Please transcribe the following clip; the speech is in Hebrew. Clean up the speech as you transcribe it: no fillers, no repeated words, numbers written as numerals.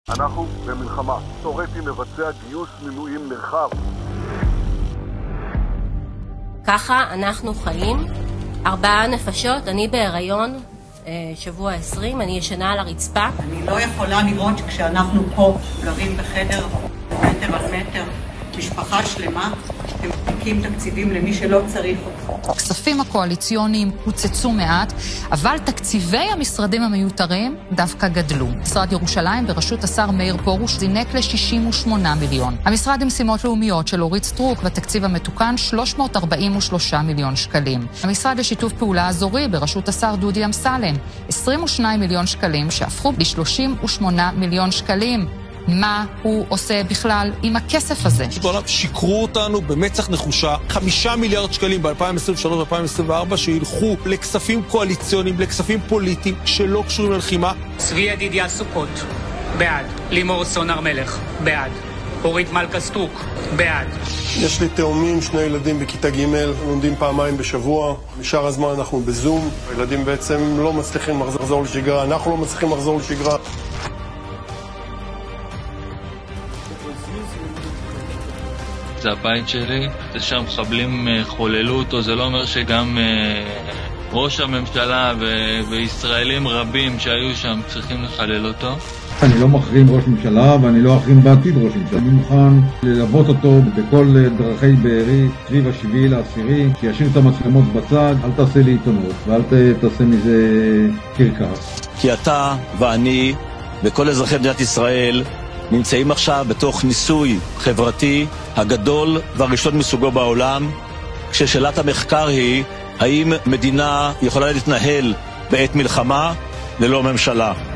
אנחנו במלחמה. סורטי מבצע גיוס מילואים נרחב. ככה אנחנו חיים. 4 נפשות, אני בהיריון, שבוע 20, אני ישנה על הרצפה. אני לא יכולה לראות כשאנחנו פה גרים בחדר מטר על מטר, משפחה שלמה, הם מחלקים תקציבים למי שלא צריך אותם. הכספים הקואליציוניים הוצצו מעט, אבל תקציבי המשרדים המיותרים דווקא גדלו. משרד ירושלים בראשות השר מאיר פרוש זינק ל-68 מיליון. המשרד למשימות לאומיות של אורית סטרוק בתקציב המתוקן 343 מיליון שקלים. המשרד לשיתוף פעולה אזורי בראשות השר דודי אמסלם 22 מיליון שקלים שהפכו ל-38 מיליון שקלים. מה הוא עושה בכלל עם הכסף הזה? בעולם שיקרו אותנו במצח נחושה 5 מיליארד שקלים ב-2023-2024 שילכו לכספים קואליציוניים, לכספים פוליטיים שלא קשורים ללחימה. צבי ידידיה סוכות, בעד. לימור סון הר מלך, בעד. אורית מלכה סטרוק, בעד. יש לי תאומים, 2 ילדים בכיתה ג', לומדים פעמיים בשבוע. משאר הזמן אנחנו בזום. הילדים בעצם לא מצליחים לחזור לשגרה, אנחנו לא מצליחים לחזור לשגרה. זה הבית שלי, זה שהמחבלים חוללו אותו, זה לא אומר שגם ראש הממשלה וישראלים רבים שהיו שם צריכים לחלל אותו. אני לא מחרים ראש ממשלה ואני לא אחרים בעתיד ראש ממשלה. אני מוכן ללוות אותו בכל דרכי בארי סביב 7/10, שישאיר את המצלמות בצד, אל תעשה לי עיתונות ואל תעשה מזה קרקס. כי אתה ואני וכל אזרחי מדינת ישראל נמצאים עכשיו בתוך ניסוי חברתי הגדול והראשון מסוגו בעולם, כששאלת המחקר היא האם מדינה יכולה להתנהל בעת מלחמה ללא ממשלה.